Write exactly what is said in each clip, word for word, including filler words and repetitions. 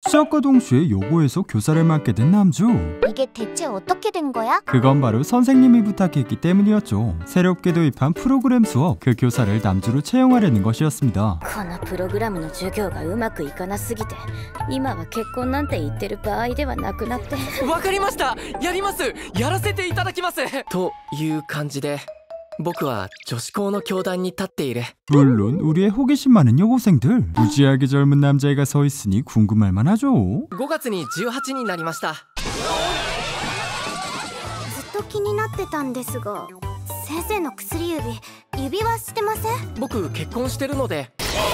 시작과 동시에 여고에서 교사를 맡게 된 남주. 이게 대체 어떻게 된 거야? 그건 바로 선생님이 부탁했기 때문이었죠. 새롭게 도입한 프로그램 수업, 그 교사를 남주로 채용하려는 것이었습니다. このプログラムの授業がうまくいかなすぎて、今は結婚なんて言ってる場合ではなくなって。 わかりました。やります。やらせていただきます。という感じで、僕は女子校の教壇に立っている。 물론 우리의 호기심 많은 여고생들, 무지하게 젊은 남자애가 서 있으니 궁금할 만하죠. ごがつにじゅうはちになりました。 ずっと気になってたんですが、先生の薬指、指輪してません？ 僕結婚してるので。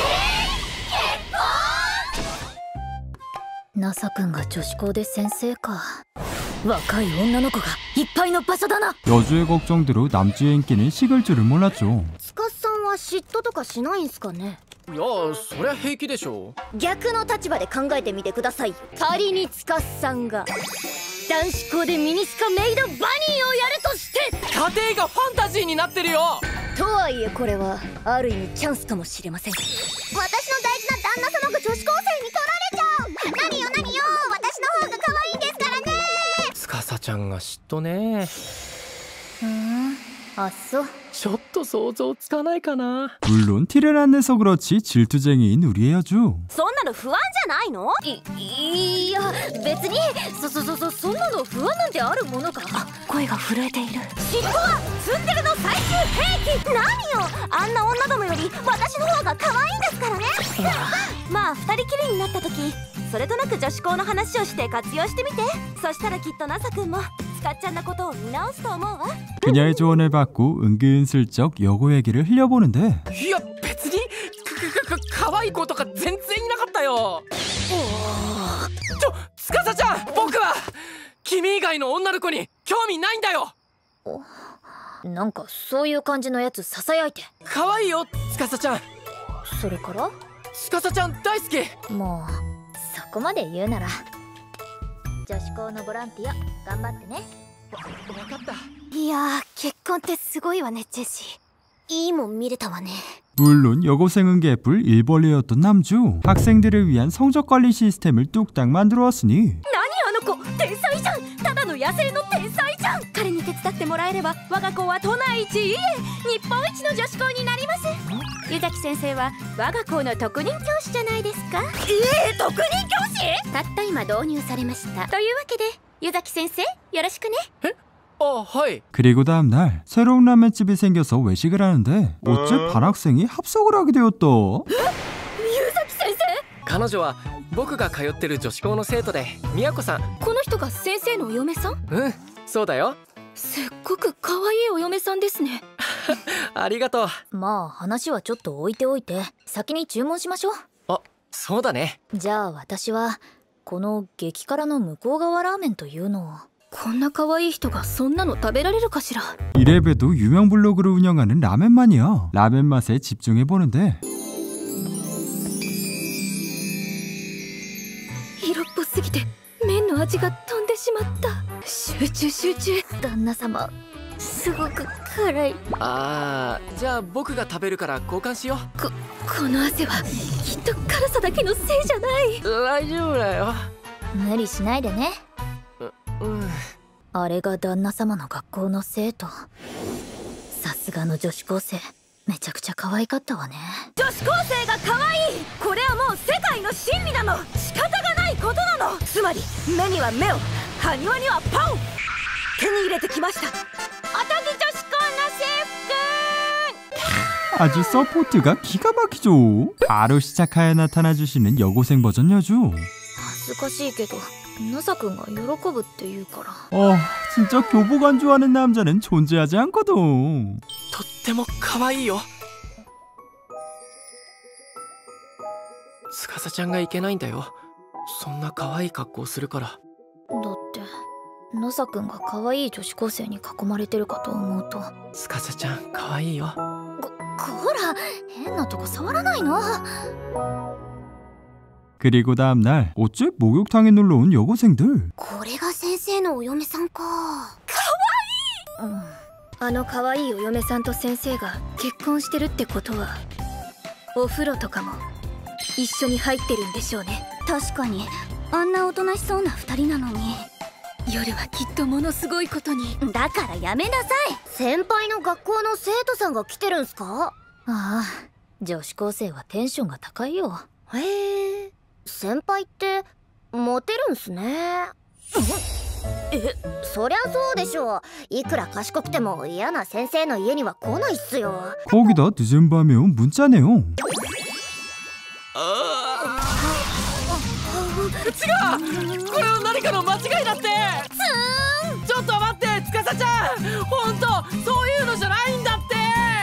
ナサ君が女子校で先生か。若い女の子がいっぱいの場所だな。 여주의 걱정대로 남주의 인기는 식을 줄을 몰랐죠. 司さんは嫉妬とかしないんすかね？ いや、そりゃ平気でしょ。 逆の立場で考えてみてください。仮に司さんが男子校でミニスカメイドバニーをやるとして、 家庭がファンタジーになってるよ。 とはいえこれはある意味チャンスかもしれません。 私の大事な旦那様が女子高生に取られちゃう。何よ何よ、私の方が可愛いんですからね。 司ちゃんが嫉妬ね。 ふーん、あ、そう。 ちょっと想像つかないかな。 물론 티를 안 내서 그렇지 질투쟁이인 우리의 여주. そんなの不安じゃないの？い、いや別にそそそそそんなの不安なんてあるものか。あ、声が震えている。 嫉妬はツンデレの最終兵器。何よ、あんな女どもより私の方が可愛いんですからね。まあ二人きりになった時、それとなく女子校の話をして活用してみて。そしたらきっとナサ君もスカちゃんのことを見直すと思うわ。 그녀의 조언을 받고 은근슬쩍 여고 얘기를 흘려보는데, いや別にかかか可愛い子とか全然いなかったよ。ちょ、司ちゃん、僕は君以外の女の子に興味ないんだよ。 なんかそういう感じのやつささやいて。 可愛いよ司ちゃん。 それから司ちゃん大好き。 もうそこまで言うなら女子校のボランティア頑張ってね。 わ分かった。 いやー、結婚ってすごいわね、ジェシー。いいもん見れたわね。 물론 여고생은 개뿔 일벌레였던 남주. 학생들을 위한 성적 관리 시스템을 뚝딱 만들어왔으니 何あの子、天才じゃん。ただの野生の天才じゃん。彼に手伝ってもらえれば我が校は都内一、いえ日本一の女子校になります。湯崎先生は我が校の特任教師じゃないですか。ええー、特任教師？たった今導入されました。というわけで湯崎先生、よろしくね。 え？ 어, 하이. 그리고 다음날 새로운 라면집이 생겨서 외식을 하는데 어째 반학생이 합석을 하게 되었다. 유사키 선생? 彼女は僕が通ってる女子校の生徒で、宮子さん。 この人が先生のお嫁さん？ うん、そうだよ。 すっごく可愛いお嫁さんですね。 ありがとう。 まあ話はちょっと置いておいて、先に注文しましょう。 あ、そうだね。 じゃあ私はこの激辛の向こう側ラーメンというのを。 こんな可愛い人がそんなの食べられるかしら。 이래봬도 유명 블로그를 운영하는 라멘 마니아. 라멘 맛에 집중해보는데 色っぽすぎて麺の味が飛んでしまった。集中集中。旦那様、すごく辛い。 あー、じゃあ僕が食べるから交換しよう。 こ、この汗はきっと辛さだけのせいじゃない。 大丈夫だよ。 無理しないでね。 うん、 あれが旦那様の学校の生徒。さすがの女子高生、めちゃくちゃ可愛かったわね。 女子高生が可愛い。これはもう世界の真理なの。仕方がないことなの。つまり目には目を、埴輪にはパンを手に入れてきました。おとぎ女子校の制服。 아주 서포트가 기가 막히죠. 바로 시작하여 나타나주시는 여고생 버전 여주. 恥ずかしいけどナサ君が喜ぶって言うから。 어, 진짜 교복 안 좋아하는 남자는 존재하지 않거든. とっても可愛いよ。司ちゃんがいけないんだよ。そんな可愛い格好するから。 だってナサ君が可愛い女子高生に囲まれてるかと思うと。 司ちゃん可愛いよ。 こ、こら、変なとこ触らないの。 그리고 다음날 어째 목욕탕에 놀러온 여고생들. これが先生のお嫁さんか。可愛い。 うん、あの可愛いお嫁さんと先生が結婚してるってことは、お風呂とかも一緒に入ってるんでしょうね。 確かにあんなおとなしそうな二人なのに。夜はきっとものすごいことに。 だからやめなさい。先輩の学校の生徒さんが来てるんすか？ ああ、女子高生はテンションが高いよ。 へえ、先輩ってモテるんすね。え、そりゃそうでしょう。いくら賢くても嫌な先生の家には来ないっすよ。 거기다 늦은 밤에 온 문자네요. 違う、これは何かの間違いだって。つーん、ちょっと待って、司ちゃん、本当そういうのじゃないんだって。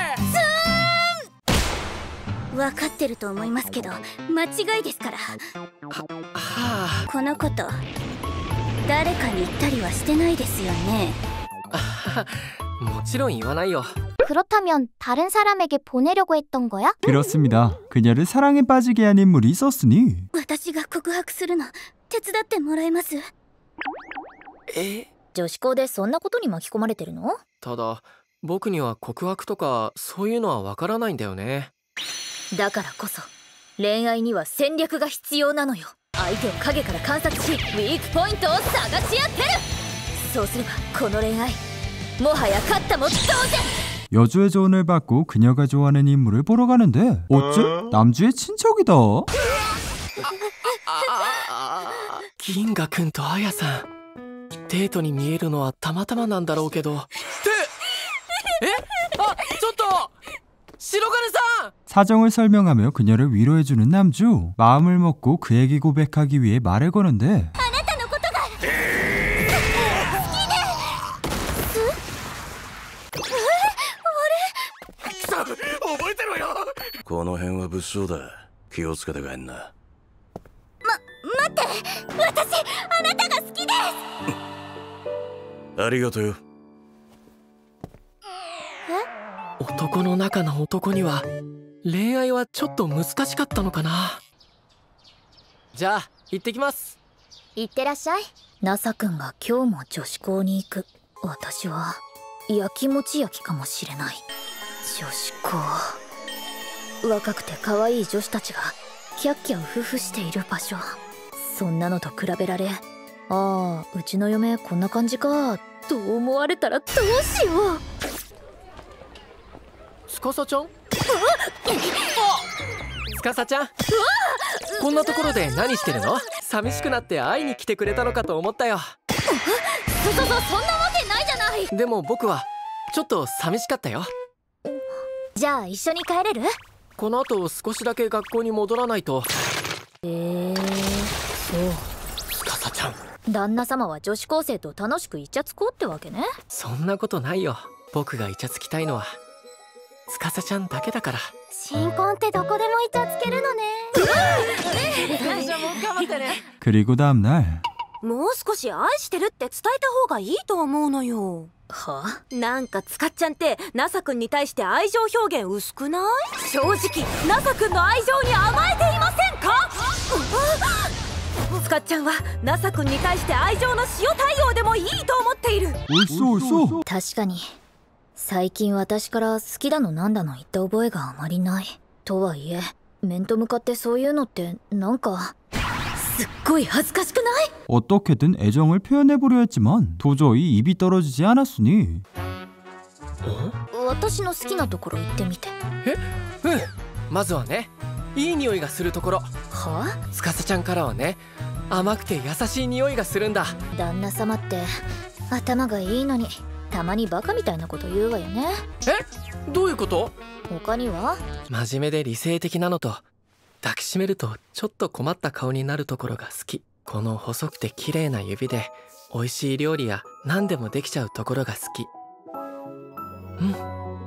分かってると思いますけど、間違いですから。 はあ、 このこと誰かに言ったりはしてないですよね。 もちろん言わないよ。 그렇다면 다른 사람에게 보내려고 했던 거야? 그렇습니다. 그녀를 사랑에 빠지게 한 인물이 있었으니. 私が告白するの手伝ってもらえます？ え、 女子校でそんなことに巻き込まれてるの？ ただ僕には告白とかそういうのはわからないんだよね。 だからこそ恋愛には戦略が必要なのよ。相手を影から観察し、ウィークポイントを探し当てる。そうすればこの恋愛もはや勝ったも同然。 여주의 조언을 받고 그녀가 좋아하는 인물을 보러 가는데 어째? 남주의 친척이다. 銀河くんとあやさん、デートに見えるのはたまたまなんだろうけど。ってえ、あ、ちょっと白金さん。 사정을 설명하며 그녀를 위로해주는 남주. 마음을 먹고 그에게 고백하기 위해 말을 거는데 覚えてろよ。 この辺は物騒だ。気をつけて帰んな。 ま、待って、私あなたが好きです。 ありがとうよ。 男の中の男には恋愛はちょっと難しかったのかな。じゃあ行ってきます。 いってらっしゃい。 ナサ君が今日も女子校に行く。私はやきもち焼きかもしれない。女子校、若くて可愛い女子たちがキャッキャウフフしている場所。そんなのと比べられ、ああ、うちの嫁こんな感じかと思われたらどうしよう。 司ちゃん？あ、司ちゃん、こんなところで何してるの？寂しくなって会いに来てくれたのかと思ったよ。 そそそそんなわけないじゃない。 でも僕はちょっと寂しかったよ。 じゃあ一緒に帰れる？ この後少しだけ学校に戻らないと。 えー、そう司ちゃん、 旦那様は女子高生と楽しくイチャつこうってわけね。 そんなことないよ。僕がイチャつきたいのは司ちゃんだけだから。 新婚ってどこでもイチャつけるのね。 じゃあもう頑張ってね。 그리고 다음날 もう少し愛してるって伝えた方がいいと思うのよ。 はあ、 なんかつかっちゃんってナサ君に対して愛情表現薄くない？正直ナサ君の愛情に甘えていませんか？つかっちゃんはナサ君に対して愛情の塩対応でもいいと思っている。 옳소 옳소. 確かに最近私から好きだのなんだの言った覚えがあまりない。とはいえ面と向かってそういうのってなんかすっごい恥ずかしくない？ 어떻게든 애정을 표현해보려 했지만 도저히 입이 떨어지지 않았으니 私の好きなところ行ってみて。 え、うん。まずはね、いい匂いがするところ。 はあ？ 司ちゃんからはね、甘くて優しい匂いがするんだ。 旦那様って頭がいいのにたまにバカみたいなこと言うわよね。 え、どういうこと？ 他には？ 真面目で理性的なのと、抱きしめるとちょっと困った顔になるところが好き。この細くて綺麗な指で美味しい料理や何でもできちゃうところが好き。うん。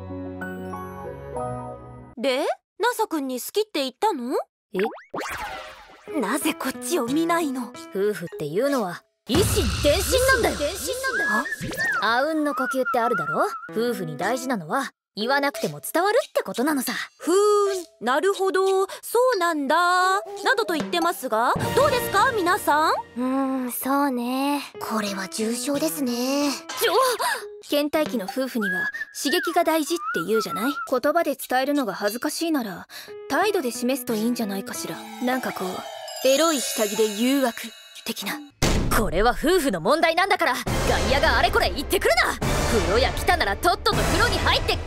で、ナサ君に好きって言ったの？ え？ なぜこっちを見ないの？ 夫婦っていうのは一心伝心なんだよ。伝心なんだよ。あうんの呼吸ってあるだろ？夫婦に大事なのは言わなくても伝わるってことなのさ。 ふーん、なるほど、そうなんだなどと言ってますが、どうですか皆さん？ うーん、そうね。これは重症ですね。 ちょ倦怠期の夫婦には刺激が大事って言うじゃない？言葉で伝えるのが恥ずかしいなら態度で示すといいんじゃないかしら。なんかこうエロい下着で誘惑、 的な。これは夫婦の問題なんだから外野があれこれ言ってくるな。風呂屋来たならとっとと風呂に入って帰れ。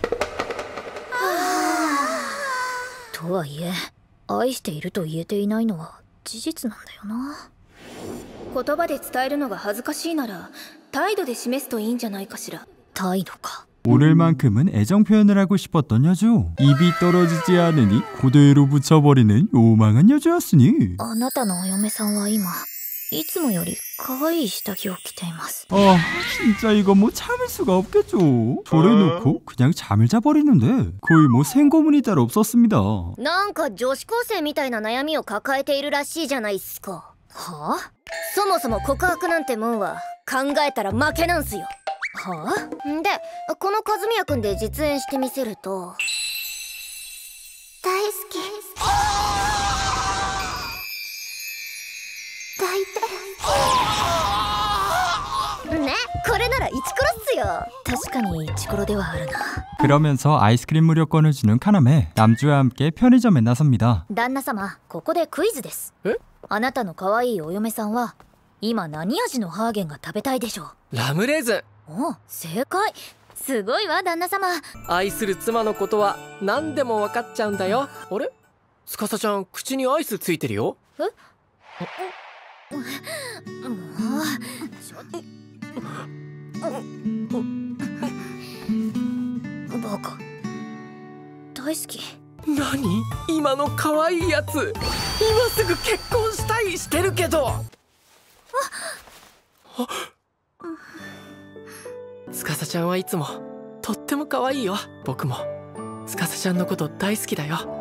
とはいえ愛していると言えていないのは事実なんだよな。 言葉で伝えるのが恥ずかしいなら態度で示すといいんじゃないかしら。 態度か。 오늘만큼은 애정 표현을 하고 싶었던 여주. 입이 떨어지지 않으니 그대로 붙여버리는 요망한 여주였으니. あなたのお嫁さんは今いつもより可愛い下着を着ています。 아 진짜 이거 뭐 참을 수가 없겠죠. 저래놓고 그냥 잠을 자버리는데 거의 뭐 생고문이 따로 없었습니다. なんか女子高生みたいな悩みを抱えているらしいじゃないっすか。はあ？そもそも告白なんてもんは考えたら負けなんすよ。はあ？でこの和宮くんで実演してみせると大好き抱いてね。これならイチコロっすよ。確かにイチコロではあるな。 그러면서 아이스크림 무료권을 주는 카나메. 남주와 함께 편의점에 나섭니다. 旦那様、ここでクイズです。 え？ あなたの可愛いお嫁さんは今何味のハーゲンが食べたいでしょう。 ラムレーズン。 お、正解。すごいわ旦那様。 愛する妻のことは何でも分かっちゃうんだよ。あれ？司ちゃん口にアイスついてるよ。 え？もうバカ。大好き。 何？今の可愛いやつ。今すぐ結婚したいしてるけど。あっ。司ちゃんはいつもとっても可愛いよ。僕も司ちゃんのこと大好きだよ。